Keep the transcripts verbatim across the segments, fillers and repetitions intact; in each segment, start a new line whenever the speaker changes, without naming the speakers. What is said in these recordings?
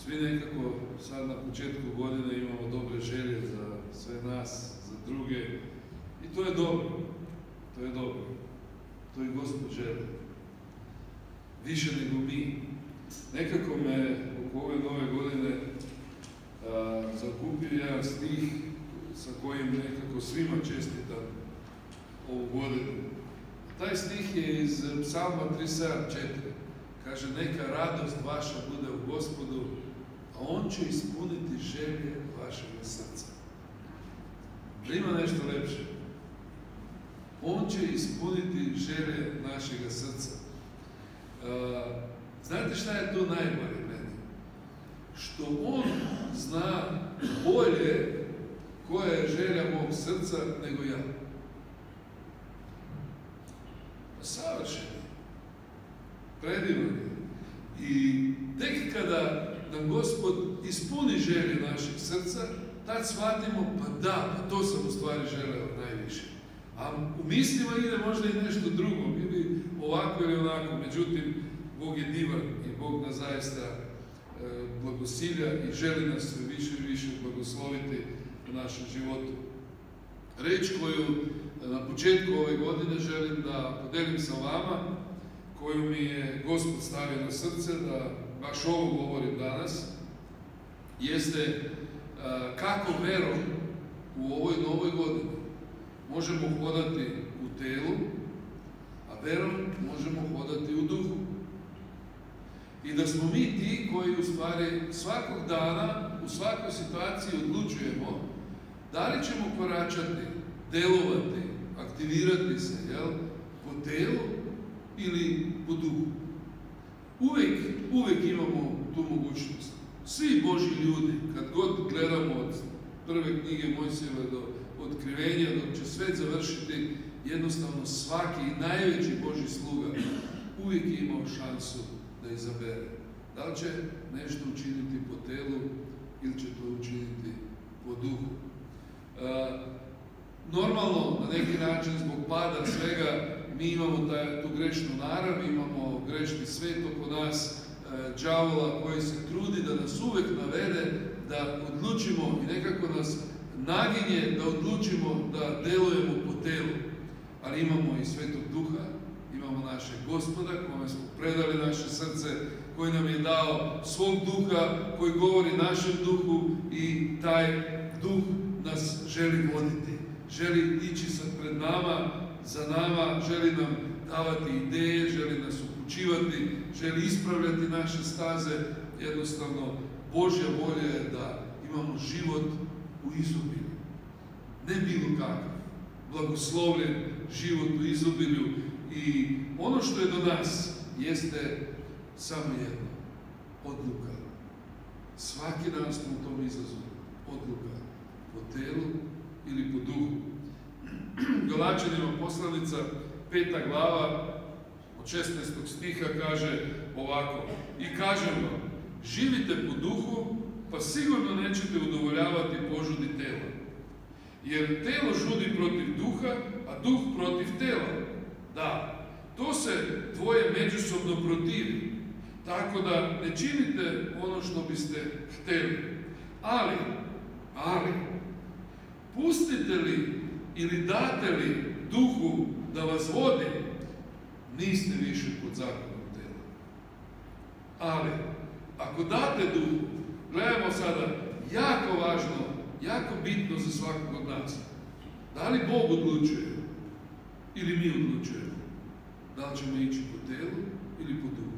Svi nekako sad na početku godine imamo dobre želje za sve nas, za druge. I to je dobro. To je dobro. To i Gospod želi. Više nego mi. Nekako me oko ove nove godine a, zakupio jedan stih sa kojim nekako svima čestitam ovu godinu. Taj stih je iz Psalma trideset sedam četiri. Kaže, neka radost vaša bude u Gospodu, a On će ispuniti želje vašega srca. Ima nešto lepše. On će ispuniti želje našega srca. Uh, znate šta je to najbolje meni? Što On zna bolje koja je želja mog srca nego ja. Savršen je. Predivan je. I tek kada nam Gospod ispuni želje našeg srca, tad shvatimo, pa da, pa to sam u stvari želeo najviše. A u mislima ide možda i nešto drugo, ili ovako ili onako. Međutim, Bog je divan i Bog nas zaista e, blagosilja i želi nas sve više i više blagosloviti u našem životu. Reč koju na početku ove godine želim da podelim sa vama, koju mi je Gospod stavio na srce, da baš ovo govorim danas, jeste uh, kako verom u ovoj novoj godini možemo hodati u telu, a verom možemo hodati u duhu. I da smo mi ti koji u stvari svakog dana, u svakoj situaciji odlučujemo da li ćemo koračati, delovati, aktivirati se, jel, po telu ili po duhu. Uvijek, uvijek imamo tu mogućnost. Svi Božji ljudi, kad god gledamo od prve knjige Mojsijeve do otkrivenja, dok će svet završiti, jednostavno svaki najveći Božji sluga uvijek je imao šansu da izabere. Da li će nešto učiniti po telu ili će to učiniti po duhu. E, normalno, na neki način, zbog pada svega, mi imamo taj, tu grešnu narav, imamo grešni svet oko nas, e, đavola koji se trudi da nas uvek navede da odlučimo i nekako nas naginje da odlučimo da delujemo po telu. Ali imamo i Svetog Duha, imamo našeg Gospoda kome smo predali naše srce, koji nam je dao svog duha, koji govori našem duhu i taj duh nas želi voditi. Želi ići sad pred nama, za nama, želi nam davati ideje, želi nas upućivati, želi ispravljati naše staze. Jednostavno, Božja volja je da imamo život u izobilju. Ne bilo kakav, blagoslovljen život u izobilju. I ono što je do nas jeste samo jedno, odluka. Svaki dan smo u tom izazovu, odluka po telu ili po duhu. Galačanima poslanica, peta glava, od šesnaestog stiha kaže ovako: i kažem vam, živite po duhu, pa sigurno nećete udovoljavati požudi tela. Jer telo žudi protiv duha, a duh protiv tela. Da, to se dvoje međusobno protivi, tako da ne činite ono što biste htjeli. Ali, ali, pustite li ili date li duhu da vas vodi, niste više pod zakonom tela. Ali, ako date duhu, gledamo sada, jako važno, jako bitno za svakog od nas. Da li Bog odlučuje ili mi odlučujemo? Da li ćemo ići po telu ili po duhu?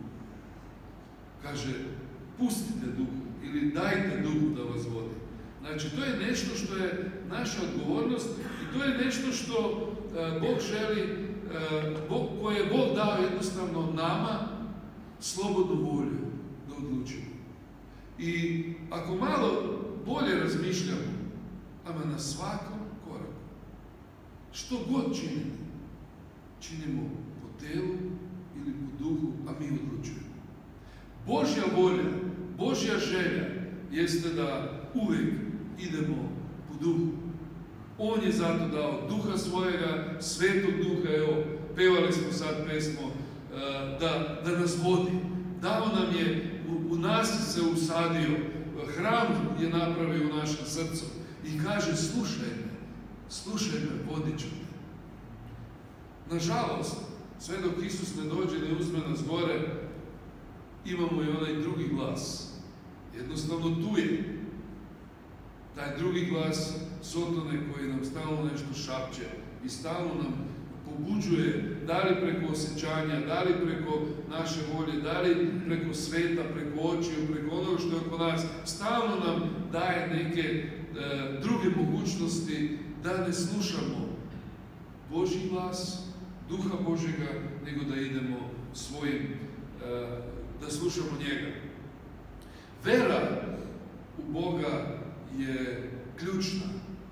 Kaže, pustite duhu ili dajte duhu da vas vodi. Znači, to je nešto što je naša odgovornost i to je nešto što uh, Bog želi, uh, Bog, koje je Bog dao jednostavno nama slobodnu volju da odlučimo. I ako malo bolje razmišljamo, ama na svakom koraku, što god činimo, činimo po telu ili po duhu, a mi odlučujemo. Božja volja, Božja želja jeste da uvijek idemo po duhu. On je zato dao duha svojega, Svetog duha, evo, pevali smo sad pesmo, da, da nas vodi. Dao nam je u, u nas se usadio, hram je napravio u našem srcu i kaže slušaj me, slušaj me, vodit ću te. Nažalost, sve dok Isus ne dođe, ne uzme nas gore, imamo i onaj drugi glas. Jednostavno tu je. Taj drugi glas Sotone koji nam stalno nešto šapće i stalno nam pobuđuje, da li preko osjećanja, da li preko naše volje, da li preko sveta, preko očiju, preko onoga što je oko nas, stalno nam daje neke e, druge mogućnosti da ne slušamo Božji glas, Duha Božjega, nego da idemo svojim, e, da slušamo njega. Vera u Boga je ključna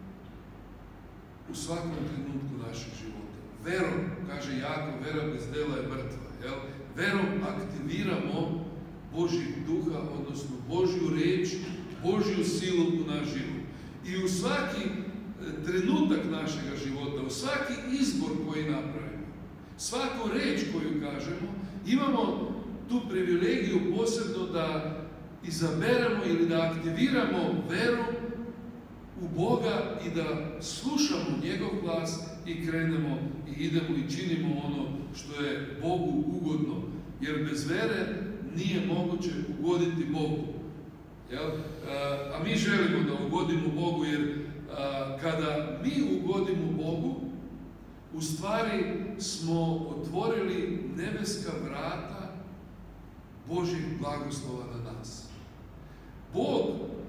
u svakom trenutku našeg života. Verom, kaže Jakov, vera bez dela je mrtva. Jel? Verom aktiviramo Božjeg duha, odnosno Božju riječ, Božju silu u naš život. I u svaki trenutak našega života, u svaki izbor koji napravimo, svaku riječ koju kažemo, imamo tu privilegiju posebno da izaberemo ili da aktiviramo veru u Boga i da slušamo njegov glas i krenemo i idemo i činimo ono što je Bogu ugodno. Jer bez vere nije moguće ugoditi Bogu. Jel? A mi želimo da ugodimo Bogu, jer kada mi ugodimo Bogu, u stvari smo otvorili nebeska vrata Božjeg blagoslova na nas. Bog,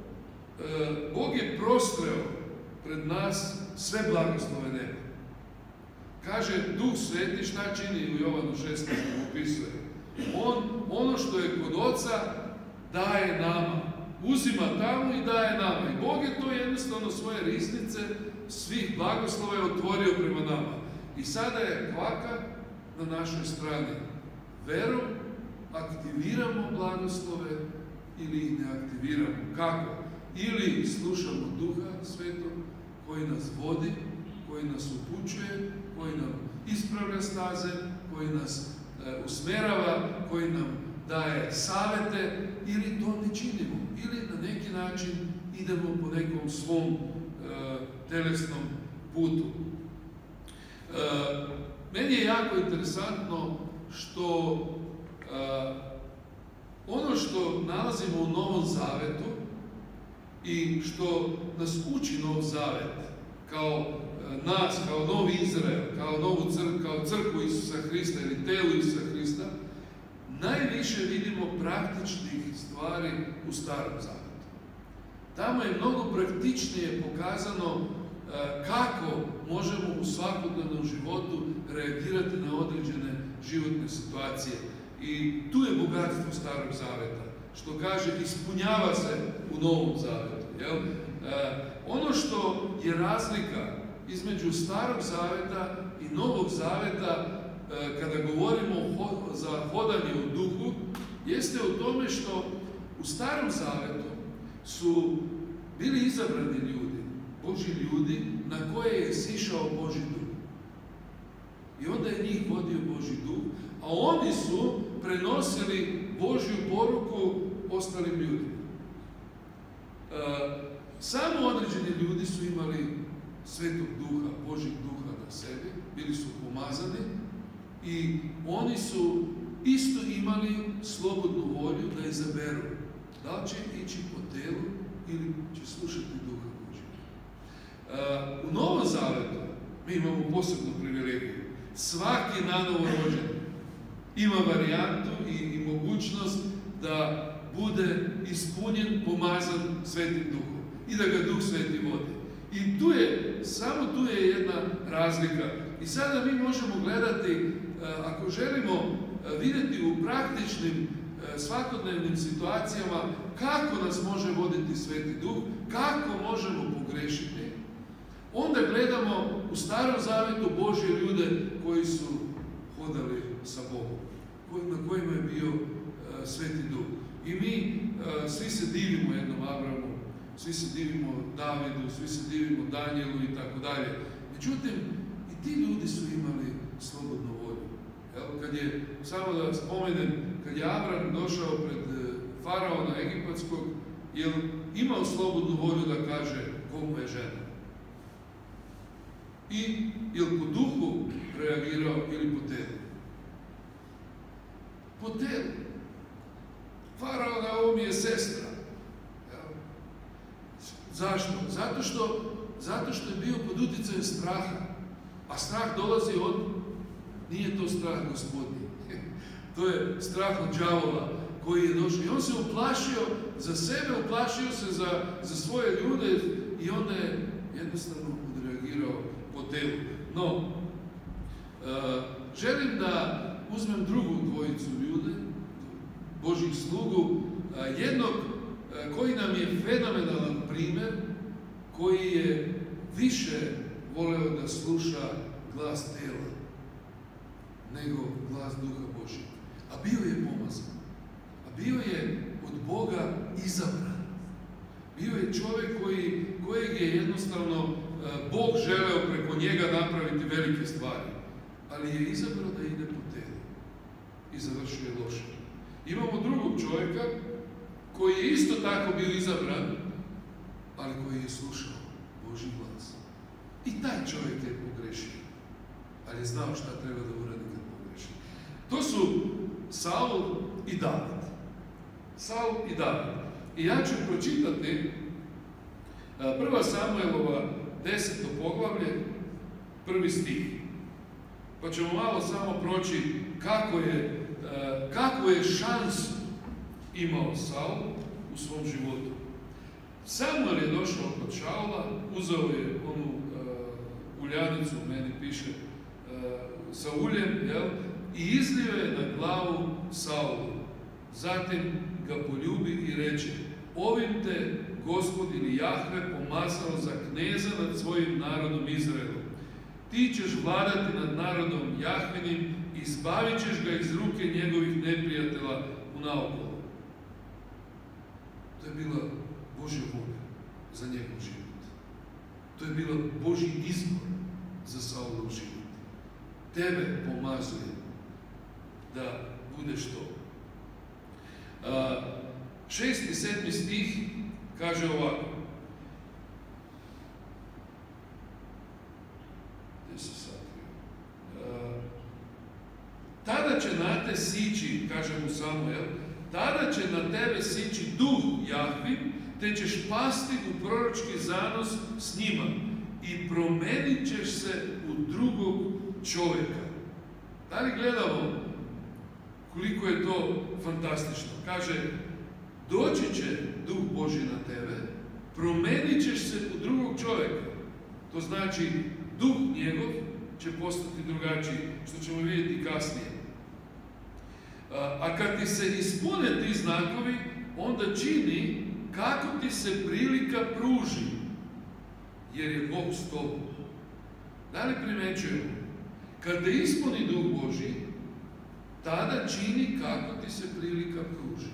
Bog je prostreo pred nas sve blagoslove neba. Kaže Duh Sveti, šta čini u Jovanu šesnaestom opisuje? On, ono što je kod Oca, daje nama. Uzima tamo i daje nama. I Bog je to jednostavno svoje riznice svih blagoslova je otvorio prema nama. I sada je kvaka na našoj strani. Verom aktiviramo blagoslove ili ih ne aktiviramo. Kako? Ili slušamo Duha Svetog koji nas vodi, koji nas upućuje, koji nam ispravlja staze, koji nas e, usmerava, koji nam daje savete, ili to ne činimo, ili na neki način idemo po nekom svom e, telesnom putu. E, meni je jako interesantno što e, ono što nalazimo u Novom Zavetu i što nas uči Nov Zavet, kao nas, kao novi Izrael, kao novu crkvu, kao crkvu Isusa Hrista ili telo Isusa Hrista, najviše vidimo praktičnih stvari u Starom Zavetu. Tamo je mnogo praktičnije pokazano kako možemo u svakodnevnom životu reagirati na određene životne situacije. I tu je bogatstvo Starog Zaveta, što kaže ispunjava se u Novom Zavetu. Jel? E, ono što je razlika između Starog Zaveta i Novog Zaveta, e, kada govorimo ho za hodanje u duhu, jeste u tome što u Starom Zavetu su bili izabrani ljudi, Božji ljudi, na koje je sišao Božji duh. I onda je njih vodio Božji duh, a oni su prenosili Božju poruku ostalim ljudima. E, samo određeni ljudi su imali Svetog Duha, Božjeg Duha na sebi, bili su pomazani i oni su isto imali slobodnu volju da izaberu da li će ići po telu ili će slušati Duha Božjeg. E, u Novom Zavetu mi imamo posebnu privilegiju. Svaki nanovo rođen ima varijantu i, i mogućnost da bude ispunjen, pomazan Svetim Duhom i da ga Duh Sveti vodi. I tu je, samo tu je jedna razlika. I sada mi možemo gledati, ako želimo vidjeti u praktičnim svakodnevnim situacijama kako nas može voditi Sveti Duh, kako možemo pogrešiti, onda gledamo u Starom Zavetu Božje ljude koji su hodali sa Bogom, na kojima je bio uh, Sveti Duh. I mi uh, svi se divimo jednom Abrahamu, svi se divimo Davidu, svi se divimo Danijelu i tako dalje. Međutim, i ti ljudi su imali slobodnu volju. Jel? Kad je, samo da spomenem, kad je Abraham došao pred uh, faraona egipatskog, jer imao slobodnu volju da kaže komu je žena. I ili po duhu reagirao ili po telu. Po telu. Faraona, ovo mi je sestra. Zašto? Zato što, zato što je bio pod utjecajem straha. A strah dolazi od... Nije to strah Gospodnji. To je strah od đavola koji je došao. I on se uplašio za sebe, uplašio se za, za svoje ljude i onda je jednostavno odreagirao po telu. No, uh, želim da uzmem drugu dvojicu ljude, Božih slugu, uh, jednog uh, koji nam je fenomenalan primjer, koji je više voleo da sluša glas tela nego glas Duha Božjeg. A bio je pomazan. A bio je od Boga izabran. Bio je čovjek koji, kojeg je jednostavno uh, Bog želeo preko njega napraviti velike stvari. Ali je izabrao da ide po telu. I završio je loše. Imamo drugog čovjeka koji je isto tako bio izabran, ali koji je slušao Božji glas. I taj čovjek je pogrešio. Ali je znao šta treba da uradi kad pogreši. To su Saul i David. Saul i David. I ja ću pročitati prva Samuelova deseto poglavlje, prvi stih. Pa ćemo malo samo proći kako je, kako je šansu imao Saul u svom životu. Samuel je došao kod Šaula, uzeo je onu uh, uljanicu, meni piše, uh, sa uljem, jel? I izlio je na glavu Saulu. Zatim ga poljubi i reče: ovim te Gospod ili Jahve pomazao za kneza nad svojim narodom Izraelom. Ti ćeš vladati nad narodom Jahvinim i izbavit ćeš ga iz ruke njegovih neprijatelja u naokolo. To je bila Božja volja za njegov život. To je bila Božji izbor za Saulov život. Tebe pomazuje da budeš to. A, šesti i sedmi stih kaže ovako. Gdje se sakrio? A, tada će na te sići, kaže mu Samuel, tada će na tebe sići duh Jahvin, te ćeš pasti u proročki zanos s njima i promenit ćeš se u drugog čovjeka. Da li gledamo koliko je to fantastično? Kaže, doći će duh Božji na tebe, promenit ćeš se u drugog čovjeka. To znači, duh njegov će postati drugačiji, što ćemo vidjeti kasnije. A kad ti se ispune ti znakovi, onda čini kako ti se prilika pruži, jer je Bog s tobom. Da li primećujemo? Kad te ispuni duh Božji, tada čini kako ti se prilika pruži.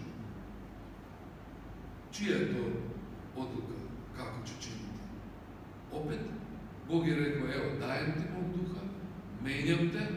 Čija je to odluka? Kako će činiti? Opet, Bog je rekao, evo, dajem ti mog duha, menjam te,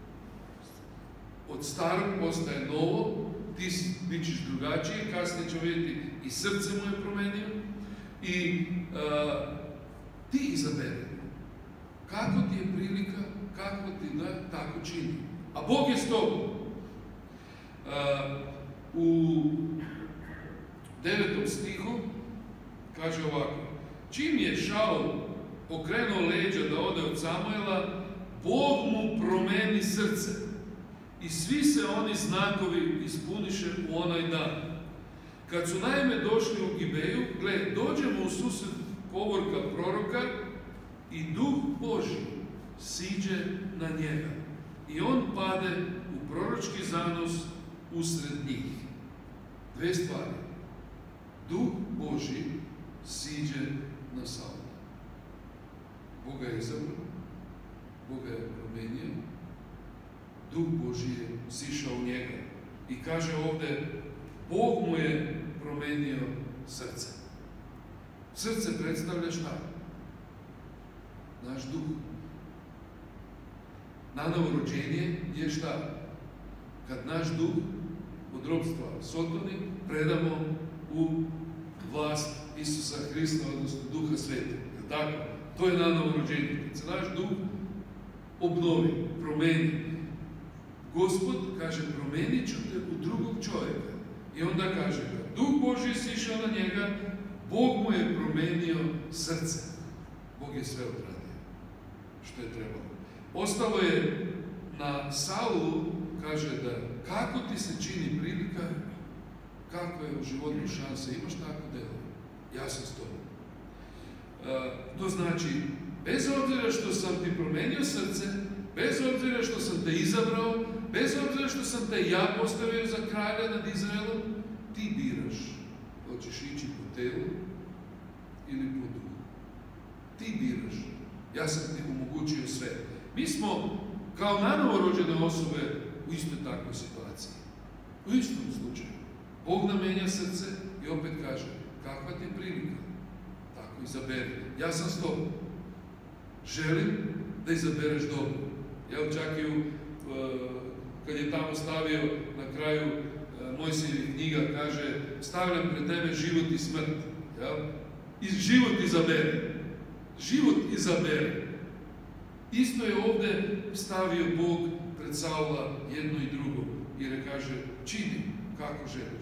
od starog postaje novo, ti bit ćeš drugačiji, kasnije ćemo vidjeti i srce mu je promenio i uh, ti izaberi. Kako ti je prilika, kako ti da, tako čini. A Bog je s tobom. Uh, u devetom stihu kaže ovako: čim je Šaul okrenuo leđa da ode od Samuela, Bog mu promeni srce i svi se oni znakovi ispuniše u onaj dan. Kad su naime došli u Gibeju, gle, dođemo u susret povorka proroka i duh Božji siđe na njega i on pade u proročki zanos usred njih. Dve stvari. Duh Božji siđe na Saula. Boga je izabrao, Boga je promenio, Duh Božji je sišao u njega. I kaže ovdje, Bog mu je promenio srce. Srce predstavlja šta? Naš duh. Na novorođenje je šta? Kad naš duh od ropstva Sotoni predamo u vlast Isusa Hrista, odnosno Duha Svetog. Je tako? To je nanovo rođenje. Kad se naš duh obnovi, promeni. Gospod kaže, promenit ću te u drugog čovjeka. I onda kaže, kad Duh Božji sišao na njega, Bog mu je promenio srce. Bog je sve odradio što je trebalo. Ostalo je na Saulu, kaže da kako ti se čini prilika, kako je u životu šanse, imaš tako delo. Ja sam s tobom. E, to znači, bez obzira što sam ti promenio srce, bez obzira što sam te izabrao, bez obzira što sam te ja postavio za kralja nad Izraelom, ti biraš. Hoćeš ići po telu ili po duhu. Ti biraš. Ja sam ti omogućio sve. Mi smo kao nanovorođene osobe u istoj takvoj situaciji. U istom slučaju. Bog nam menja srce i opet kaže, kakva ti je prilika? Tako izaberi. Ja sam s tobom. Želim da izabereš dobro. Jel, čak i u, kad je tamo stavio na kraju Mojsijevih knjiga, kaže, stavljam pred tebe život i smrt. Jel? I život izaberi. Život izaberi. Isto je ovdje stavio Bog pred Saula jedno i drugo. Jer je kaže, čini kako želiš.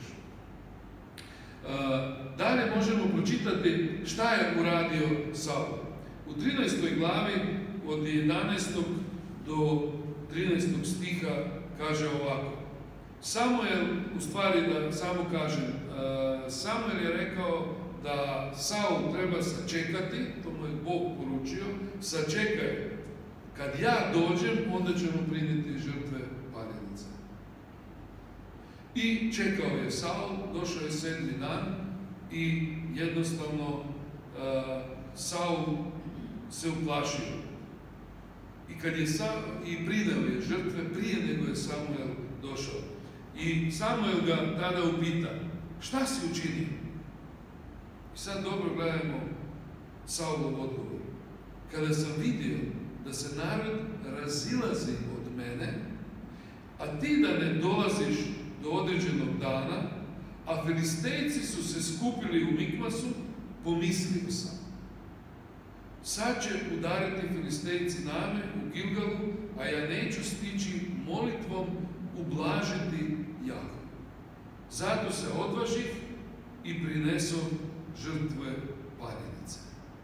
Uh, dalje možemo pročitati šta je uradio Saul. U trinaestoj glavi od jedanaestog do trinaestog stiha kaže ovako. Samuel, u stvari da samo kažem, uh, Samuel je rekao da Saul treba sačekati, to mu je Bog poručio, sačekaj, kad ja dođem, onda ćemo prinijeti žrtve paljenice. I čekao je Saul, došao je sedmi dan i jednostavno uh, Saul se uplašio. I kad je Saul, i prineo je žrtve prije nego je Samuel došao. I Samuel ga tada upita, šta si učinio? I sad dobro gledajmo Saulov odgovor. Kada sam vidio da se narod razilazi od mene, a ti da ne dolaziš do određenog dana, a Filistejci su se skupili u Mikmasu, pomislio sam. Sad će udariti Filistejci name u Gilgalu, a ja neću stići molitvom ublažiti jako. Zato se odvažih i prinesom žrtve paljenice.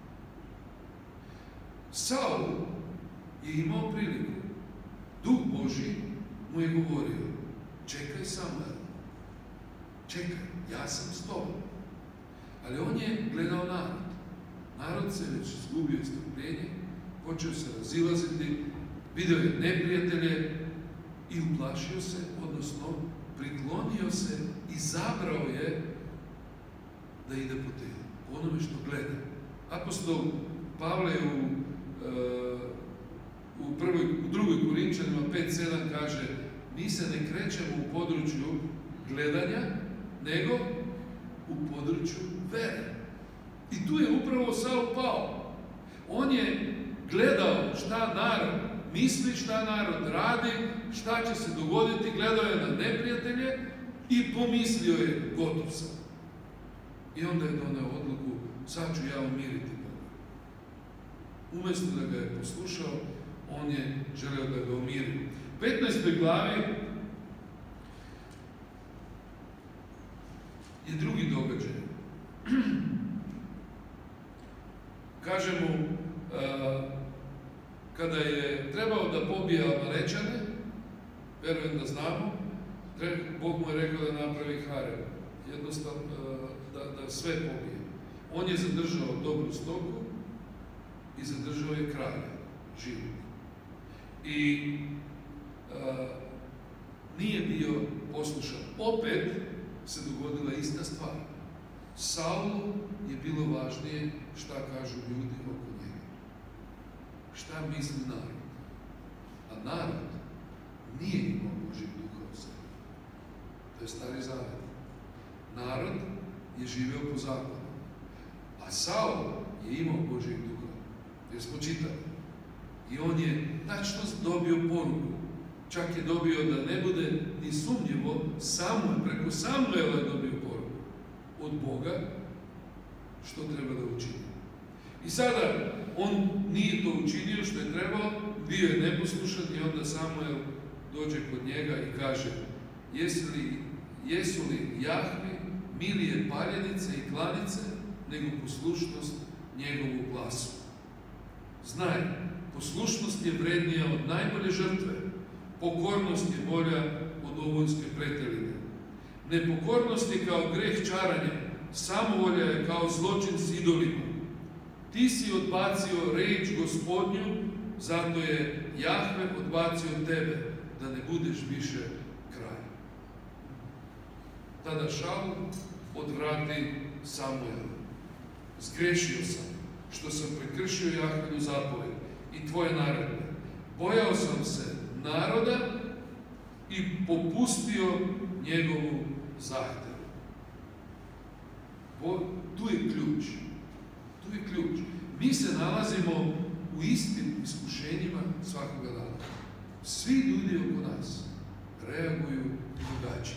Saul je imao priliku. Duh Božji mu je govorio, čekaj Samuel, čekaj, ja sam s tobom. Ali on je gledao narod. Narod se već izgubio strpljenje, počeo se razilaziti, vidio je neprijatelje i uplašio se, odnosno priklonio se i zabrao je da ide po telu, po onome što gleda. Apostol Pavle u, uh, u, prvoj, u drugoj Korinčanima pet sedam kaže, mi se ne krećemo u području gledanja, nego u području vere. I tu je upravo Saul pao. On je gledao šta narod misli, šta narod radi, šta će se dogoditi, gledao je na neprijatelje i pomislio je, gotov sam. I onda je doneo odluku, sad ću ja umiriti Boga. Umjesto da ga je poslušao, on je želeo da ga umiri. U petnaestoj glavi je drugi događaj. Kaže mu, uh, kada je trebao da pobije Amalečane, verujem da znamo, Bog mu je rekao da napravi harem, jednostavno uh, da, da sve pobije. On je zadržao dobru stoku i zadržao je kralja, živog. I uh, nije bio poslušan. Opet se dogodila ista stvar. Saulu je bilo važnije šta kažu ljudi oko njega. Šta misli narod. A narod nije imao Božjeg duha u sebi. To je Stari Zavet. Narod je živeo po zakonu. A Saul je imao Božjeg duha. Jer smo čitali. I on je tačno dobio poruku. Čak je dobio, da ne bude ni sumnjivo, Samuel, preko Samuela je dobio poruku od Boga što treba da učini. I sada on nije to učinio što je trebao, bio je neposlušan i onda Samuel dođe kod njega i kaže: jesu li, jesu li Jahvi milije paljenice i klanice nego poslušnost njegovu glasu? Znaj, poslušnost je vrednija od najbolje žrtve, pokornost je bolja od ovojske preteline. Nepokornost je kao greh čaranja, samovolja je kao zločin s idolima. Ti si odbacio reč Gospodnju, zato je Jahve odbacio tebe, da ne budeš više kralj. Tada Šaul odvrati Samuela: zgrešio sam, što sam prekršio Jahvinu zapoved i tvoje naredbe. Bojao sam se naroda i popustio njegovu zahtevu. Tu je ključ. Tu je ključ. Mi se nalazimo u istim iskušenjima svakoga dana. Svi ljudi oko nas reaguju drugačije.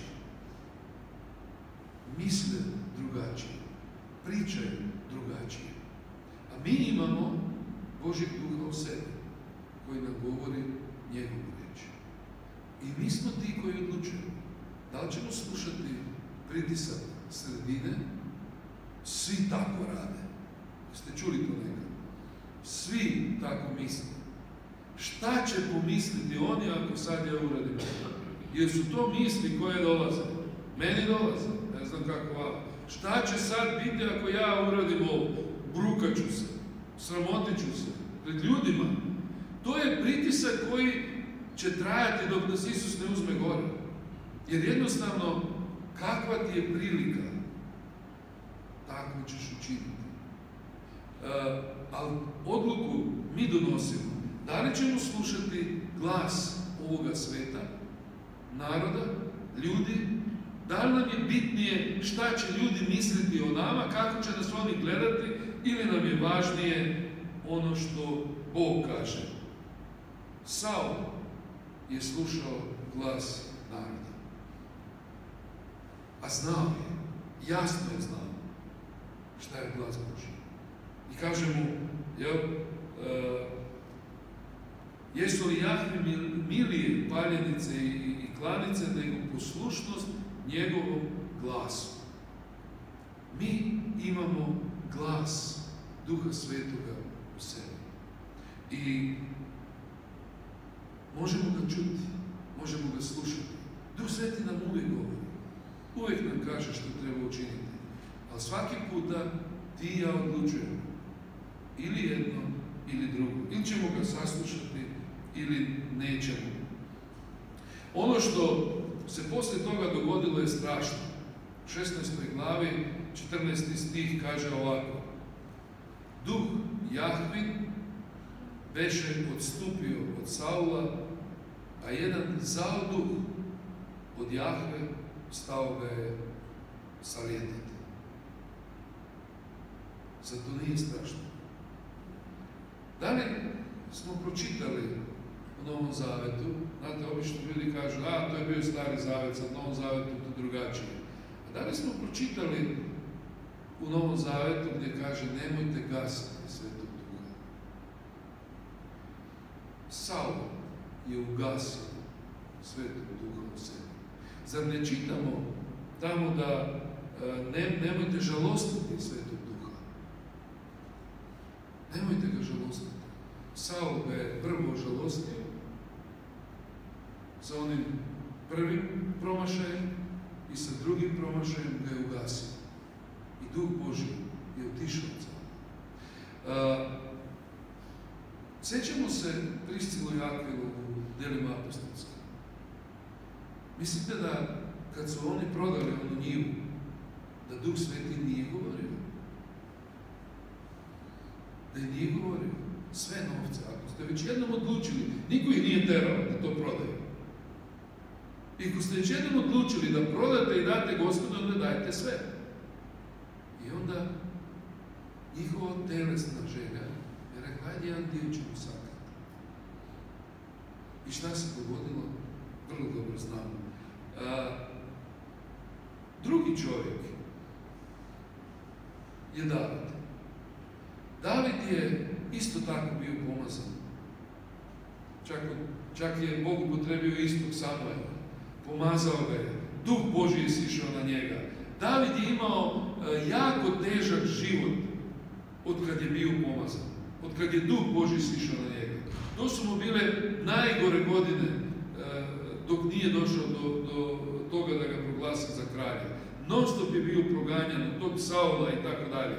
Misle drugačije. Pričaju drugačije. A mi imamo Božjeg duha u sebi, koji nam govori njegovu reč. I mi smo ti koji odlučujemo. Da li ćemo slušati pritisak sredine? Svi tako rade. Ste čuli to nekad? Svi tako misle. Šta će pomisliti oni ako sad ja uradim? Jer su to misli koje dolaze. Meni dolaze. Ne znam kako vam. Šta će sad biti ako ja uradim ovo? Brukat ću se. Sramotit ću se. Pred ljudima. To je pritisak koji će trajati dok nas Isus ne uzme gore. Jer jednostavno, kakva ti je prilika, tako ćeš učiniti. Uh, ali odluku mi donosimo. Da li ćemo slušati glas ovoga sveta, naroda, ljudi? Da li nam je bitnije šta će ljudi misliti o nama, kako će nas oni gledati, ili nam je važnije ono što Bog kaže? Saul je slušao glas naroda. A znao je, jasno je znao šta je glas Božji. I kaže mu, jel, uh, jesu li Jahvi milije paljenice i, i klanice nego poslušnost njegovom glasu? Mi imamo glas Duha Svetoga u sebi. I možemo ga čuti, možemo ga slušati. Duh Sveti nam uvijek govori. Uvijek nam kaže što treba učiniti. Ali svaki puta ti i ja odlučujemo. Ili jedno, ili drugo. Ili ćemo ga saslušati, ili nećemo. Ono što se poslije toga dogodilo je strašno. U šesnaestoj glavi, četrnaesti stih kaže ovako: Duh Jahvin beše odstupio od Saula, a jedan zao duh od Jahve stao ga je salijetiti. Sad to nije strašno. Da li smo pročitali u Novom Zavetu? Znate, obično ljudi kažu, a to je bio Stari Zavet, sad u Novom Zavetu to drugačije. A da li smo pročitali u Novom Zavetu gdje kaže nemojte gasiti Svetog Duha? Saul je ugasio Svetog Duha u sebi. Zar ne čitamo tamo da ne, nemojte žalostiti Svetog Duha? Nemojte ga žalostiti. Saul ga je prvo žalostio sa onim prvim promašajem i sa drugim promašajem ga je ugasio. I Duh Božji je otišao od Saula. Sjećamo se Priscilu i Akvilu u Djelima apostolskim. Mislite da kad su oni prodali onu njivu, da Duh Sveti nije govorio? Da je nije govorio sve novce. Ako ste već jednom odlučili, niko ih nije terao da to prodaju. I ako ste već jednom odlučili da prodate i date Gospodu, onda dajte sve. I onda njihova telesna želja je rekla, ajde jedan dio ćemo sakriti. I šta se dogodilo? vrlo dobro znamo. A, drugi čovjek je David. David je isto tako bio pomazan. Čak, čak je Bog upotrebio istog Samuela. Pomazao ga je. Duh Božji je sišao na njega. David je imao e, jako težak život od kad je bio pomazan. Od kad je Duh Božji sišao na njega. To su mu bile najgore godine e, dok nije došao do, do toga da ga proglasi za kralja. Non stop je bio proganjan od tog Saula i tako dalje.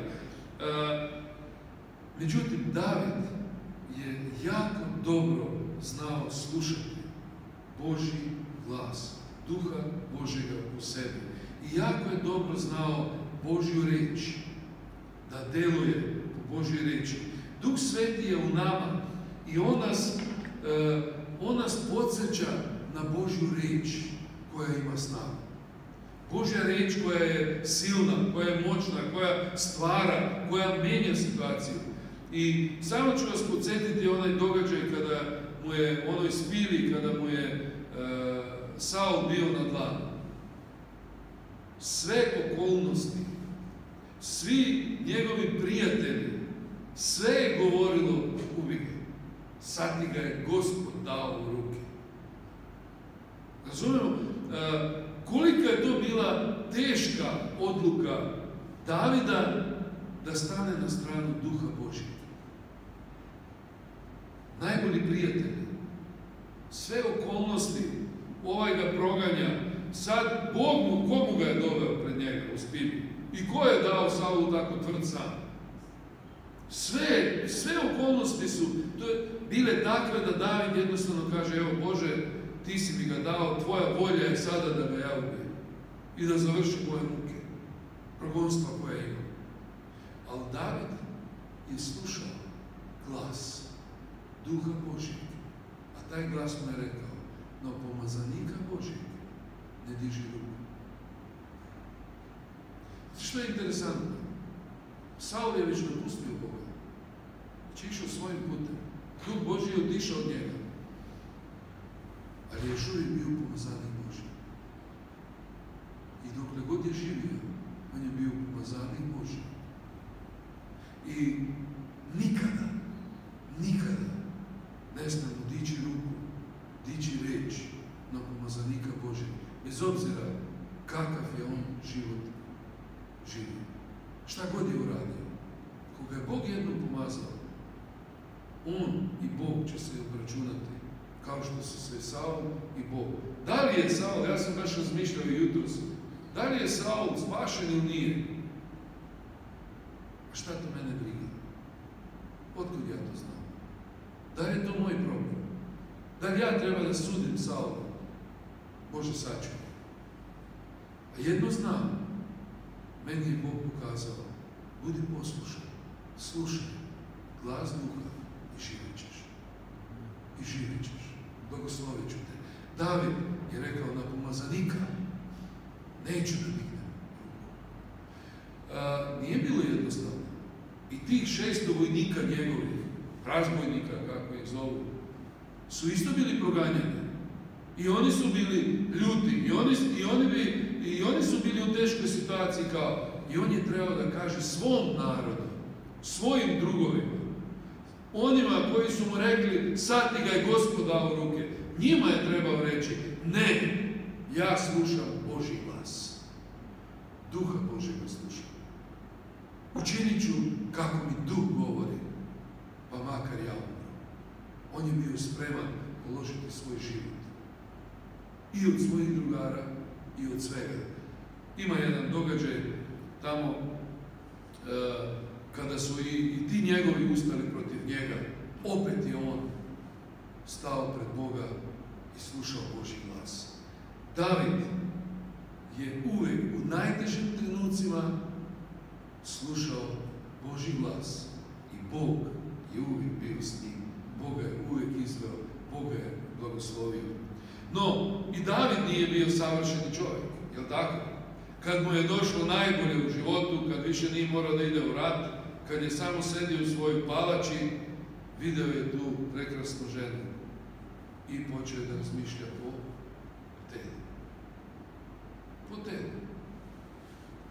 Međutim, David je jako dobro znao slušati Božji glas, Duha Božjega u sebi. I jako je dobro znao Božju riječ, da deluje po Božjoj riječi. Duh Sveti je u nama i on nas, uh, on nas podsjeća na Božju riječ koja ima snagu. Božja riječ koja je silna, koja je moćna, koja stvara, koja mijenja situaciju. I samo ću vas podsjetiti onaj događaj kada mu je, onoj spili, kada mu je uh, Saul bio na dlanu. Sve okolnosti, svi njegovi prijatelji, sve je govorilo ubij ga. Sad ti ga je Gospod dao u ruke. Razumijemo? Uh, kolika je to bila teška odluka Davida da stane na stranu Duha Božjeg. Najbolji prijatelji, sve okolnosti, ovaj ga proganja, sad Bog mu, komu ga je doveo pred njega u spini? I ko je dao Saulu tako tvrd sam? Sve, sve okolnosti su to je, bile takve da David jednostavno kaže, evo Bože, ti si mi ga dao, tvoja volja je sada da ga ja ubijem i da završi moje muke, progonstva koje imam. Ali David je slušao glas Duha Božjeg, a taj glas mu je rekao, no pomazanika Božjeg ne diži ruku. Što je interesantno? Saul je već napustio Boga. Znači išao svojim putem. Duh Božji je otišao od njega. Ali je još uvijek bio pomazanik Božji. I dokle god je živio, on je bio pomazanik Božji. I nikada, nikada ne smemo dići ruku, dići reč na pomazanika Božjeg. Bez obzira kakav je on život živio. Šta god je uradio. Koga je Bog jednom pomazao, on i Bog će se obračunati. Kao što su se Saul i Bog. Da li je Saul, ja sam baš razmišljao jutros, da li je Saul spašen ili nije? A šta to mene briga? Otkud ja to znam? Da li je to moj problem? Da li ja treba da sudim Saula? Bože sačuvaj. A jedno znam, meni je Bog pokazao, budi poslušan, slušaj glas Duha i živjet ćeš. I živjet ćeš. Blagoslovit ću te. David je rekao na pomazanika, neću da dignem ruku. Nije bilo jednostavno. I tih šesto vojnika njegovih, razbojnika, kako ih zovu, su isto bili proganjani. I oni su bili ljuti. I oni, i oni, bi, i oni su bili u teškoj situaciji kao. I on je trebao da kaže svom narodu, svojim drugovima, onima koji su mu rekli, sad ti ga je Gospod dao u ruke, njima je trebao reći, ne, ja slušam Božji glas. Duha Božjega slušam. Učinit ću kako mi Duh govori, pa makar ja umro. On je bio spreman položiti svoj život. I od svojih drugara, i od svega. Ima jedan događaj tamo, e, kada su i, i ti njegovi ustali protiv njega, opet je on stao pred Boga i slušao Božji glas. David je uvijek u najtežim trenucima slušao Božji glas i Bog je uvijek bio s njim. Boga je uvijek izveo, Boga je blagoslovio. No, i David nije bio savršeni čovjek, jel tako? Kad mu je došlo najbolje u životu, kad više nije morao da ide u rat, kad je samo sedio u svojoj palači, video je tu prekrasnu ženu i počeo da razmišlja, o,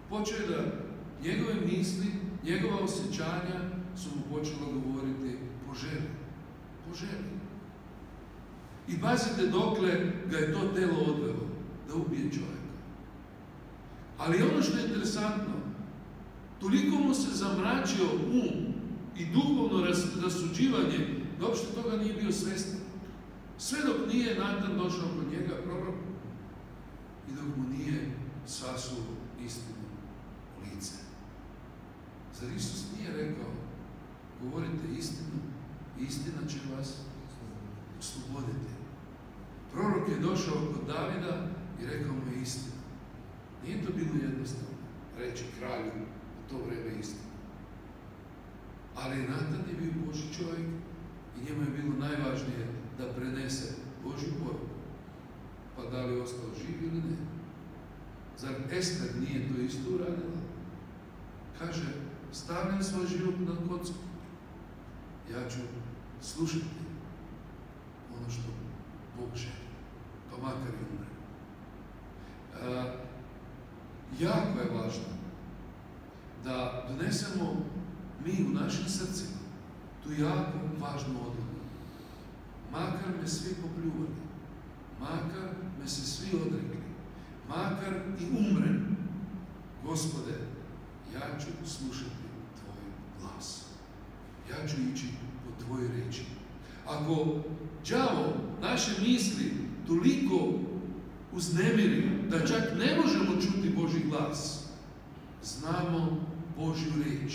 Počeo je da njegove misli, njegova osjećanja su mu počela govoriti po želji. Po želji. I pazite dokle ga je to telo odvelo, da ubije čovjeka. Ali ono što je interesantno, toliko mu se zamračio um i duhovno rasuđivanje, da uopšte toga nije bio svjestan. Sve dok nije Natan došao kod njega, prorok, i dok mu nije sasuo istinu u lice. Zar Isus nije rekao, govorite istinu, istina će vas osloboditi. Prorok je došao kod Davida i rekao mu je istinu. Nije to bilo jednostavno reći kralju u to vreme istinu. Ali Natan je bio Božji čovjek i njemu je bilo najvažnije da prenese Božju poruku. Pa da li je ostao živ ili ne? Zar Ester nije to isto uradila? Kaže, stavljam svoj život na kocku. Ja ću slušati ono što Bog želi, pa makar i umre. E, jako je važno da donesemo mi u našim srcima tu jako važnu odluku. Makar me svi popljuvali, makar me se svi odrekli, makar i umrem, Gospode, ja ću slušati Tvoj glas. Ja ću ići po Tvojoj reči. Ako đavo naše misli toliko uznemiri da čak ne možemo čuti Božji glas, znamo Božju reč.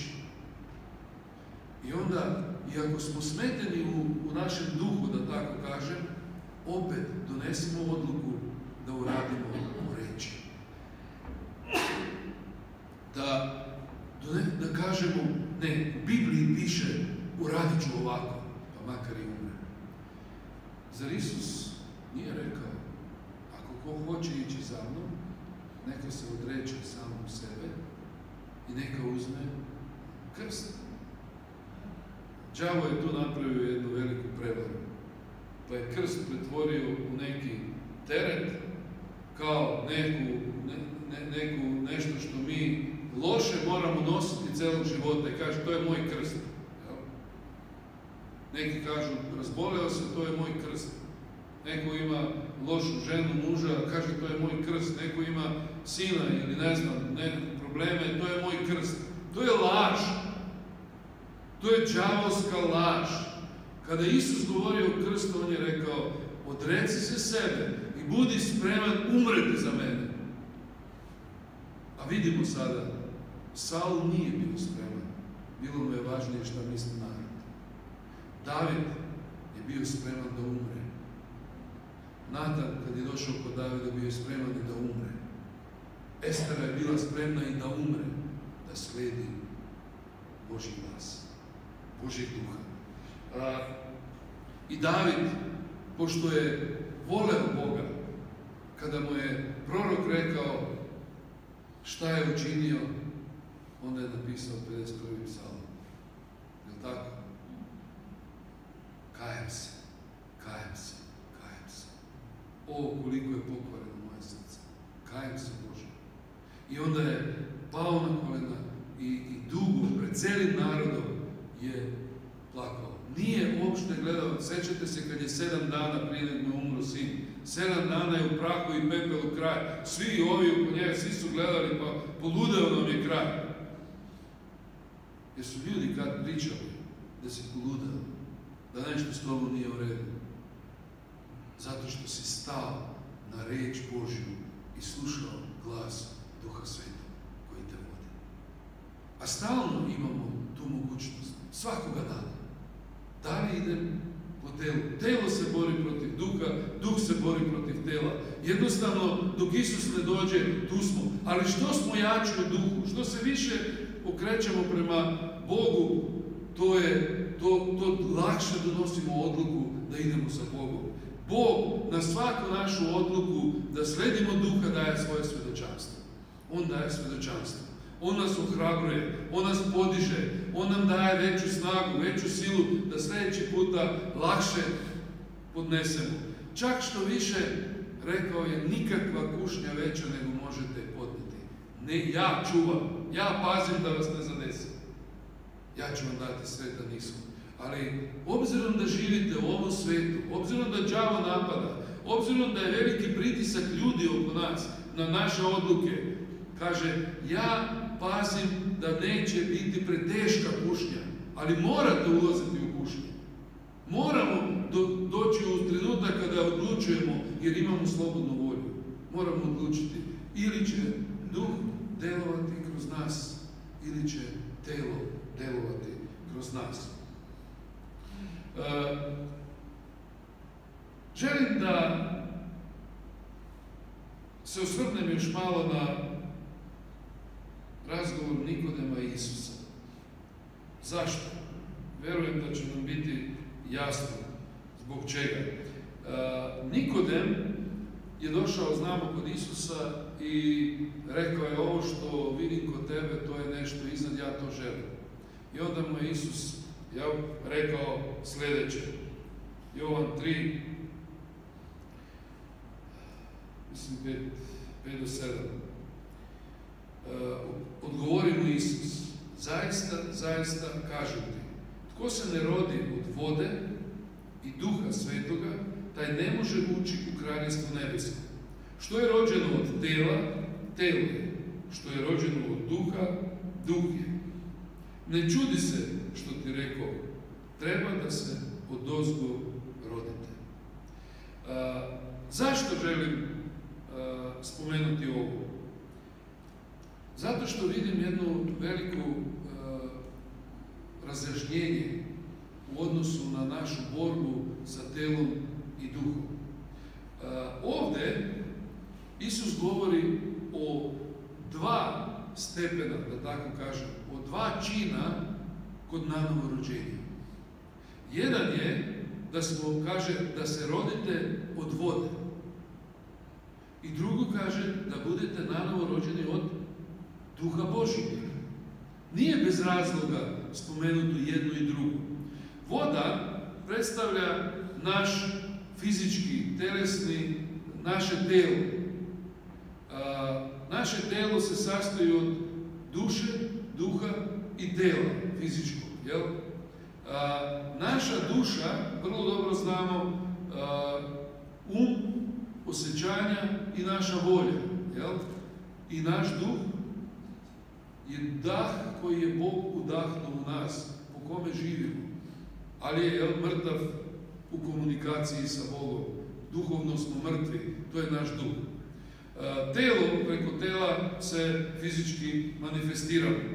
I onda, iako smo smeteni u, u našem duhu, da tako kažem, opet donesimo odluku da uradimo po reči. Da, da kažemo, ne, u Bibliji piše, uradit ću ovako, pa makar i umre. Zar Isus nije rekao, ako ko hoće ići za mnom, neka se odreče samom sebe i neka uzme krst. Đavo je tu napravio jednu veliku prevaru, pa je krst pretvorio u neki teret, kao neku, ne, ne, neku nešto što mi loše moramo nositi celog života i kaže, to je moj krst. Neki kažu, razboleo se, to je moj krst. Neko ima lošu ženu, muža, kaže, to je moj krst. Neko ima sina ili ne znam, neke probleme, to je moj krst. To je laž. To je đavolska laž. Kada Isus govorio o krstu, on je rekao, odreci se sebe i budi spreman umreti za mene. A vidimo sada, Saul nije bio spreman. Bilo mu je važnije šta misli narod. David je bio spreman da umre. Natan, kad je došao kod Davida, bio je spreman i da umre. Estera je bila spremna i da umre, da sledi Božji glas, Božjeg duha. A, I David, pošto je voleo Boga, kada mu je prorok rekao šta je učinio, onda je napisao pedeset prvi psalm. Je li tako? Kajem se, kajem se, kajem se. O, koliko je pokvareno moje srce. Kajem se, Bože. I onda je pao na kolena i, i dugo pred celim narodom je plakao. Nije uopšte gledao, sećate se kad je sedam dana prije nego mu umro sin. Sedam dana je u prahu i pepelu kraj. Svi ovi oko njega, svi su gledali, pa poludeo nam je kraj. Jer su ljudi kad pričali da si poludeo, da nešto s tobom nije u redu. Zato što si stao na reč Božju i slušao glas Duha Svetog koji te vodi. A stalno imamo tu mogućnost, svakoga dana. Da li idem po telu? Telo se bori protiv duha, duh se bori protiv tela. Jednostavno, dok Isus ne dođe, tu smo. Ali što smo jači u duhu, što se više okrećemo prema Bogu, to je To, to lakše donosimo odluku da idemo sa Bogom. Bog na svaku našu odluku da sledimo duha daje svoje svjedočanstvo. On daje svjedočanstvo. On nas ohrabruje, on nas podiže, on nam daje veću snagu, veću silu da sljedeći puta lakše podnesemo. Čak što više, rekao je, nikakva kušnja veća nego možete podnijeti. Ne, ja čuvam, ja pazim da vas ne zadesim. Ja ću vam dati sretan ishod. Ali obzirom da živite u ovom svetu, obzirom da đavo napada, obzirom da je veliki pritisak ljudi oko nas na naše odluke, kaže, ja pazim da neće biti preteška kušnja, ali morate ulaziti u kušnju. Moramo do, doći u trenutak kada odlučujemo, jer imamo slobodnu volju. Moramo odlučiti, ili će duh delovati kroz nas, ili će telo delovati kroz nas. E, želim da se osvrnem još malo na razgovor Nikodema i Isusa. Zašto? Verujem da će nam biti jasno zbog čega. E, Nikodem je došao, znamo, kod Isusa i rekao je, ovo što vidim kod tebe, to je nešto iznad, ja to želim. I onda mu je Isus ja, rekao sljedeće. Jovan tri, mislim pet do sedam. Uh, odgovori mu Isus, zaista, zaista kažem ti, tko se ne rodi od vode i duha svetoga, taj ne može ući u kraljevstvo nebesko. Što je rođeno od tela, telo je. Što je rođeno od duha, duh je. Ne čudi se što ti rekao, treba da se odozgo rodite. Uh, zašto želim uh, spomenuti ovo? Zato što vidim jednu veliku uh, razjašnjenje u odnosu na našu borbu sa telom i duhom. Uh, ovdje Isus govori o dva stepena, da tako kažem, o dva čina kod nanovo rođenja. Jedan je da smo, kaže, da se rodite od vode. I drugo kaže da budete nanovo rođeni od Duha Božjeg. Nije bez razloga spomenuto jedno i drugo. Voda predstavlja naš fizički, telesni, naše telo. A, naše telo se sastoji od duše, duha i tela fizičkog. Jel? A, naša duša, vrlo dobro znamo, a, um, osjećanja i naša volja. Jel? I naš duh je dah koji je Bog udahnuo u nas, po kome živimo. Ali je, jel, mrtav u komunikaciji sa Bogom. Duhovno smo mrtvi, to je naš duh. E, telo, preko tela se fizički manifestiramo. E,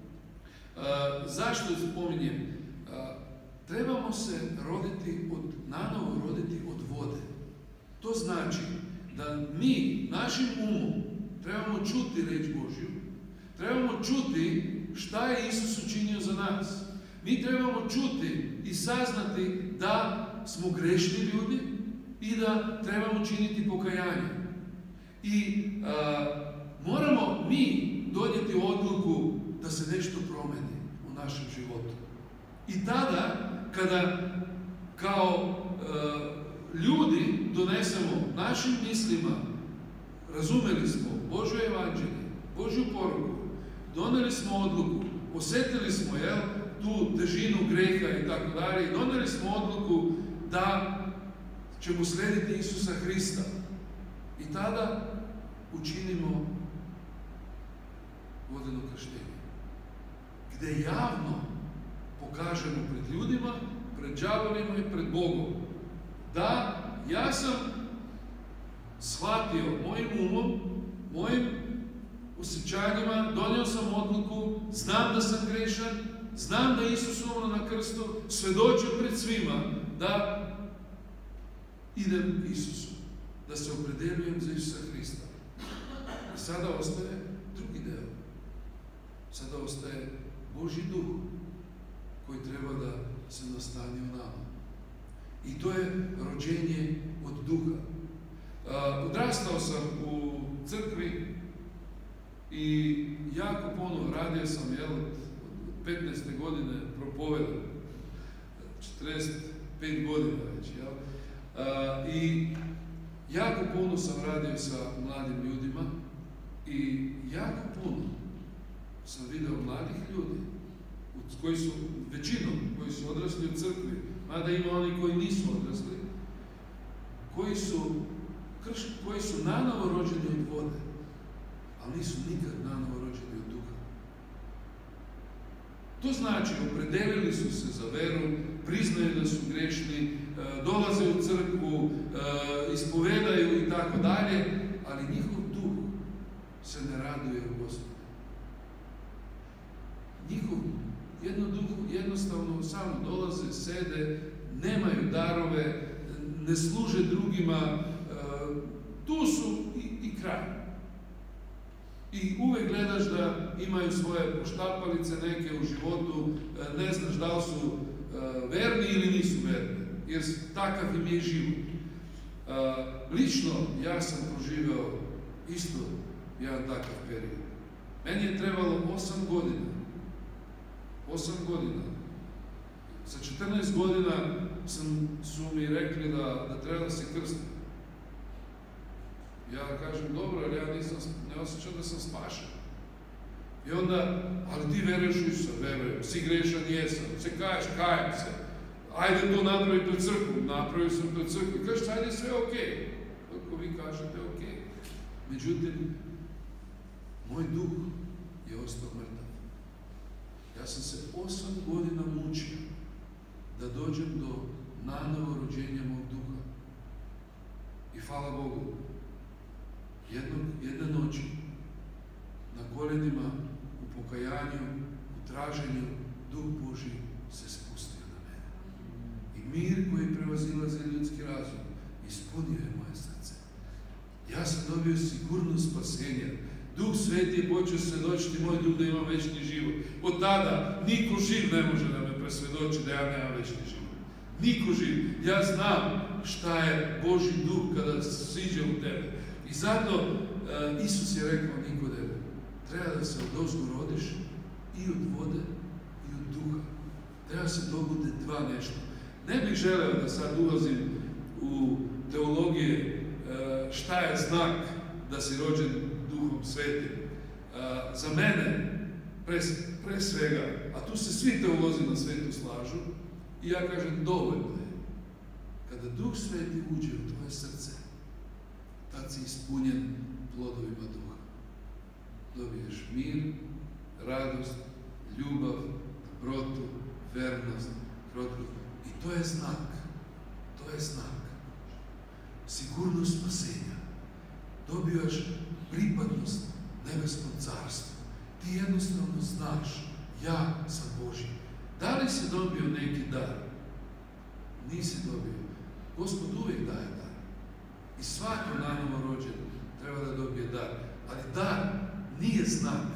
zašto spominjem? E, trebamo se roditi od, nanovo roditi od vode. To znači da mi, našim umom, trebamo čuti riječ Božju, trebamo čuti šta je Isus učinio za nas. Mi trebamo čuti i saznati da smo grešni ljudi i da trebamo činiti pokajanje. I a, moramo mi donijeti odluku da se nešto promeni u našem životu. I tada, kada kao a, ljudi donesemo našim mislima, razumeli smo Božje evanđelje, Božju poruku, donijeli smo odluku, osjetili smo, jel, tu težinu greha i tako dalje, i donijeli smo odluku da ćemo slijediti Isusa Hrista. I tada učinimo vodeno krštenje, gdje javno pokažemo pred ljudima, pred đavolima i pred Bogom da ja sam shvatio mojim umom, mojim osjećanjima, donio sam odluku, znam da sam grešan, znam da je Isus umro na krstu, svjedočim pred svima da idem Isusu, da se opredeljujem za Isusa Hrista. I sada ostaje drugi deo. Sada ostaje Božji duh koji treba da se nastani u nama. I to je rođenje od duha. Uh, odrastao sam u crkvi i jako puno radio sam, jel, od petnaeste godine propovedam, četrdeset pet godina već, jel? Uh, I jako puno sam radio sa mladim ljudima i jako sam vidio mladih ljudi, koji su, većinom, koji su odrasli u crkvi, mada ima oni koji nisu odrasli, koji su, krš, koji su nanovo rođeni od vode, ali nisu nikad nanovo rođeni od duha. To znači, opredelili su se za veru, priznaju da su grešni, dolaze u crkvu, ispovedaju i tako dalje, ali njihov duh se ne raduje u Gospodu. Njihov jedno duh jednostavno samo dolaze, sede, nemaju darove, ne služe drugima, tu su i, i kraj. I uvek gledaš da imaju svoje poštapalice neke u životu, ne znaš da li su verni ili nisu verni, jer takav im je život. Lično ja sam proživeo isto jedan takav period. Meni je trebalo osam godina. Osam godina. Sa četrnaest godina sam, su mi rekli da, da treba da se krstim. Ja kažem, dobro, ali ja nisam, ne osjećam da sam spašen. I onda, ali ti veruješ u Isusa, verujem, si grešan, jesam, se kaješ, kajem se. Ajde to napravi pred crkvom, napravio sam pred crkvom. Kažeš, ajde sve ok. Ako vi kažete ok. Međutim, moj duh je ostao mrtav. Ja sam se osam godina mučio da dođem do nanovo rođenja mog duha. I hvala Bogu, jednog, jedne noći, na koljenima, u pokajanju, u traženju, Duh Božji se spustio na mene. I mir koji prevazilazi ljudski razum ispunio je moje srce. Ja sam dobio sigurnost spasenja. Duh Sveti je počeo svedočiti moj duh da imam večni život. Od tada niko živ ne može da me presvedoči da ja nemam večni život. Niko živ. Ja znam šta je Božji duh kada siđe u tebe. I zato uh, Isus je rekao Nikodemu, treba da se odozgo rodiš i od vode i od duha. Treba se dobude dva nešto. Ne bih želeo da sad ulazim u teologije uh, šta je znak da si rođen Duhom Svetim. Uh, za mene, pre, pre svega, a tu se svi teolozi na svetu slažu, i ja kažem, dovoljno je. Kada Duh Sveti uđe u tvoje srce, tad si ispunjen plodovima duha. Dobiješ mir, radost, ljubav, dobrotu, vernost, krotkost. I to je znak. To je znak. Sigurnost spasenja. Dobivaš pripadnost nebeskom carstvu. Ti jednostavno znaš, ja sam Božji. Da li si dobio neki dar? Nisi dobio. Gospod uvijek daje dar. I svako nanovo rođen treba da dobije dar. Ali dar nije znak.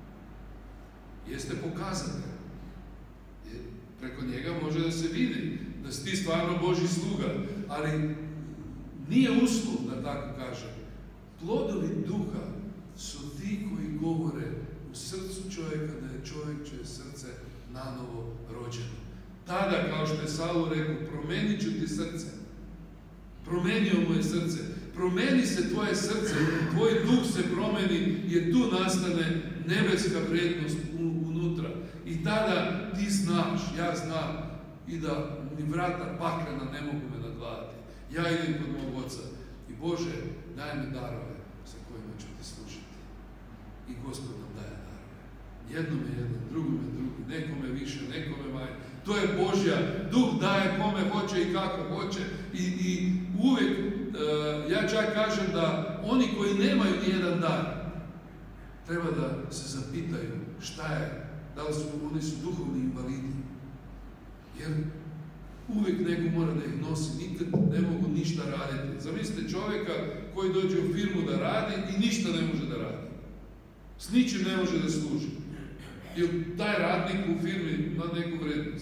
Jeste pokazatelj. Jer preko njega može da se vidi da si ti stvarno Božji sluga. Ali nije uslov, da tako kažem. Plodovi duha su ti koji govore u srcu čovjeka da je čovjek čije srce nanovo rođeno. Tada, kao što je Saul rekao, promenit ću ti srce. Promenio mu je srce. Promeni se tvoje srce, tvoj duh se promeni, jer tu nastane nebeska vrijednost unutra. I tada ti znaš, ja znam, i da ni vrata paklena ne mogu me nadvladati. Ja idem kod mog Oca. I Bože, daj mi darove sa kojima ću ti služiti. I Gospod nam daje darove. Jednome jedan, drugome drugi, nekome više, nekome manje. To je Božja, Duh daje kome hoće i kako hoće. I, i uvijek, uh, ja čak kažem da oni koji nemaju nijedan dar, treba da se zapitaju šta je, da li su, oni su duhovni invalidi. Jer uvijek neko mora da ih nosi, nikad ne mogu ništa raditi. Zamislite čovjeka koji dođe u firmu da radi i ništa ne može da radi. S ničim ne može da služi. Jer taj radnik u firmi ima neku vrednost.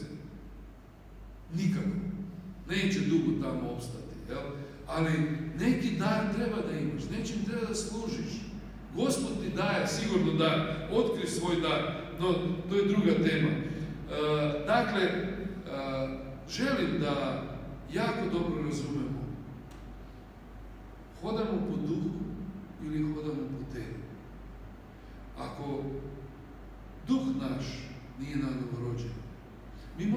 Nikako. Neće dugo tamo opstati. Jel? Ali neki dar treba da imaš, nečim treba da služiš. Gospod ti daje, sigurno dar, otkri svoj dar, no to je druga tema. E, dakle, e, želim da jako dobro razumemo, hodamo po duhu ili hodamo po telu. Ako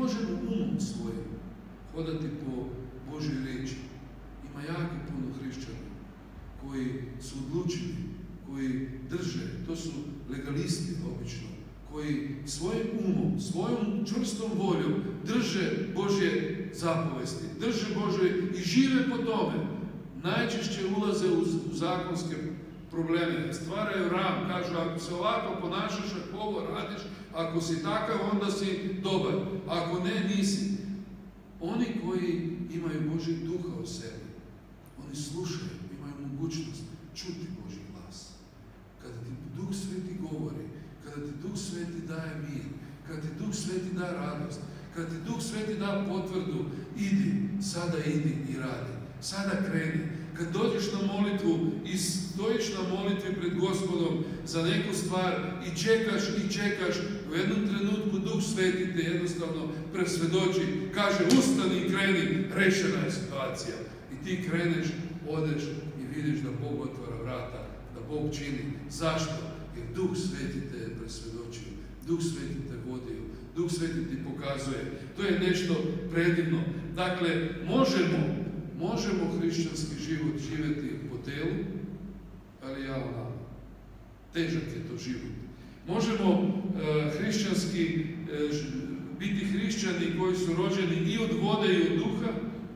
možemo umom svojim hodati po Božoj riječi. Ima jako puno hrišćana koji su odlučili, koji drže, to su legalisti obično, koji svojim umom, svojom čvrstom voljom drže Božje zapovesti, drže Božje i žive po tome. Najčešće ulaze u, u zakonske probleme, stvaraju ram, kažu ako se ovako ponašaš, ako ovo radiš, ako si takav, onda si dobar, ako ne, nisi. Oni koji imaju Božji duha u sebi, oni slušaju, imaju mogućnost čuti Božji glas. Kada ti Duh Sveti govori, kada ti Duh Sveti daje mir, kada ti Duh Sveti daje radost, kada ti Duh Sveti da potvrdu, idi, sada idi i radi, sada kreni. Kad dođeš na molitvu i stojiš na molitvi pred Gospodom za neku stvar i čekaš i čekaš, u jednom trenutku Duh Sveti te jednostavno presvjedoči, kaže ustani i kreni, rešena je situacija. I ti kreneš, odeš i vidiš da Bog otvara vrata, da Bog čini. Zašto? Jer Duh Sveti te je presvjedočio, Duh Sveti te vodio, Duh Sveti ti pokazuje. To je nešto predivno. Dakle, možemo Možemo hrišćanski život živjeti po telu, ali ja onam. Težak je to život. Možemo e, hrišćanski e, biti hrišćani koji su rođeni i od vode i od duha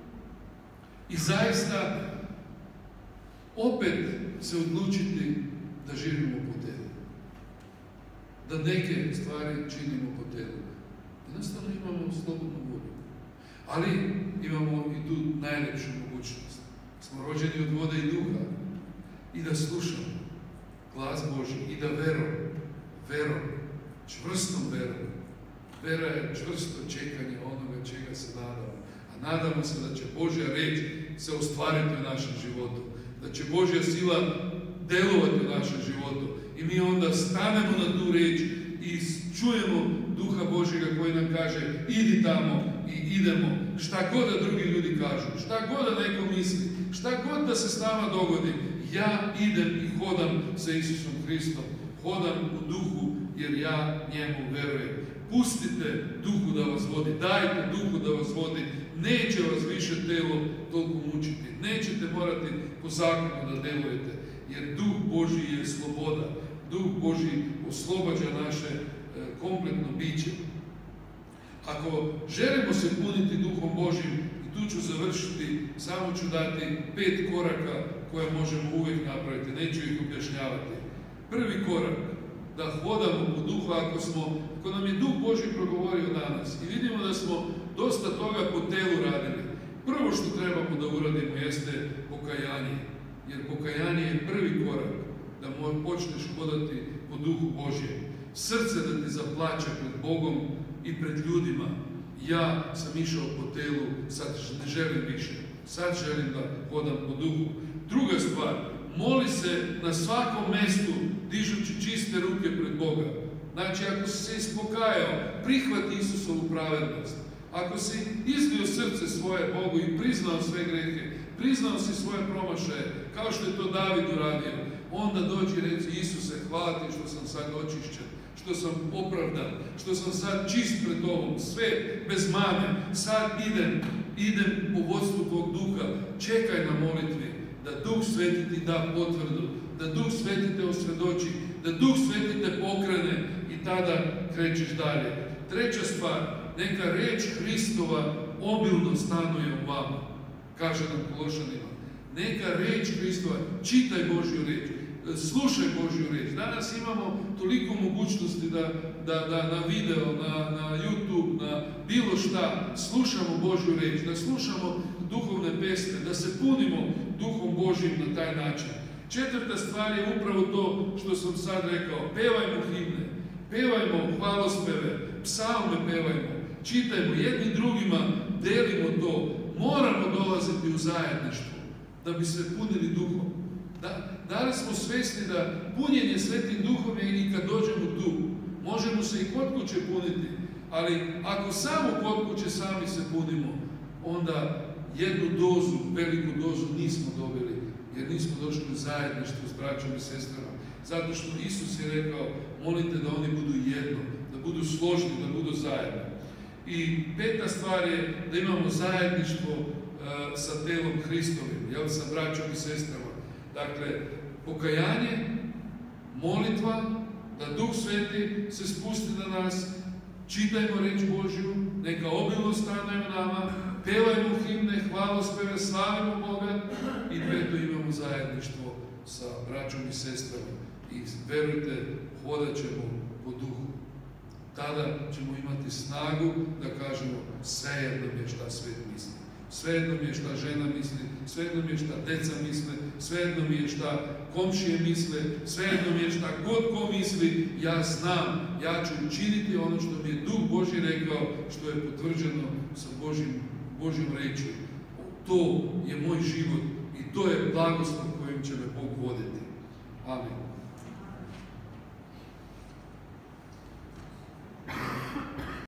i zaista opet se odlučiti da živimo po telu. Da neke stvari činimo po telu. Jednostavno imamo slobodnu volju. Ali imamo i tu najljepšu mogućnost. Smo rođeni od vode i duha i da slušamo glas Božji i da verom, verom, čvrstom verom. Vera je čvrsto čekanje onoga čega se nadamo. A nadamo se da će Božja reč se ostvariti u našem životu. Da će Božja sila delovati u našem životu. I mi onda stanemo na tu reč i čujemo Duha Božjega koji nam kaže idi tamo i idemo. Šta god da drugi ljudi kažu, šta god da neko misli, šta god da se s nama dogodi, ja idem i hodam sa Isusom Hristom. Hodam u duhu jer ja njemu verujem. Pustite duhu da vas vodi, dajte duhu da vas vodi. Neće vas više telo toliko mučiti. Nećete morati po zakonu da delujete, jer duh Božji je sloboda. Duh Božji oslobađa naše e, kompletno biće. Ako želimo se puniti Duhom Božjim, i tu ću završiti, samo ću dati pet koraka koje možemo uvijek napraviti, neću ih objašnjavati. Prvi korak, da hodamo u duhu, ako, smo, ako nam je Duh Božji progovorio danas i vidimo da smo dosta toga po telu radili, prvo što trebamo da uradimo jeste pokajanje, jer pokajanje je prvi korak da počneš hodati po Duhu Božjem. Srce da ti zaplače pred Bogom i pred ljudima. Ja sam išao po telu, sad ne želim više. Sad želim da hodam po duhu. Druga stvar, moli se na svakom mjestu dižući čiste ruke pred Boga. Znači, ako si se ispokajao, prihvati Isusovu pravednost. Ako si izlio srce svoje Bogu i priznao sve grehe, priznao si svoje promašaje, kao što je to David uradio, onda dođi i reci Isuse, hvala ti što sam sad očišćen, što sam opravdan, što sam sad čist pred Tobom, sve bez mane, sad idem, idem po vodstvu Tvog duha, čekaj na molitvi, da Duh Sveti ti da potvrdu, da Duh Sveti te osvjedoči, da Duh Sveti te pokrene i tada krećeš dalje. Treća stvar, neka reč Hristova obilno stanuje u vama, kaže nam Kološanima. Neka reč Hristova, čitaj Božju reč, slušaj Božju reč. Danas imamo toliko mogućnosti da, da, da na video, na, na YouTube, na bilo šta slušamo Božju reč, da slušamo duhovne pesme, da se punimo Duhom Božjim na taj način. Četvrta stvar je upravo to što sam sad rekao. Pevajmo himne, pevajmo hvalospeve, psalme pevajmo, čitajmo jedni drugima, delimo to. Moramo dolaziti u zajedništvo da bi se punili Duhom. Da, da li smo svjesni da punjenje Svetim Duhom je i kad dođemo tu? Možemo se i kod kuće puniti, ali ako samo kod kuće sami se punimo, onda jednu dozu, veliku dozu nismo dobili, jer nismo došli u zajedništvo s braćom i sestrama. Zato što Isus je rekao, molite da oni budu jedno, da budu složni, da budu zajedno. I peta stvar je da imamo zajedništvo uh, sa telom Hristovim, jel, sa braćom i sestrama. Dakle, pokajanje, molitva, da Duh Sveti se spusti na nas, čitajmo riječ Božju, neka obilno stane u nama, pevajmo himne, hvalospeve, slavimo Boga i peto imamo zajedništvo sa braćom i sestrama. I verujte, hodat ćemo po duhu. Tada ćemo imati snagu da kažemo svejedno mi je šta svijet misli. Svejedno mi je šta žena misli, svejedno mi je šta deca misle, svejedno mi je šta komšije misle, svejedno mi je šta god ko misli, ja znam, ja ću učiniti ono što mi je Duh Božji rekao, što je potvrđeno sa Božjim, Božjom rečju. To je moj život i to je blagoslov kojim će me Bog voditi. Amen.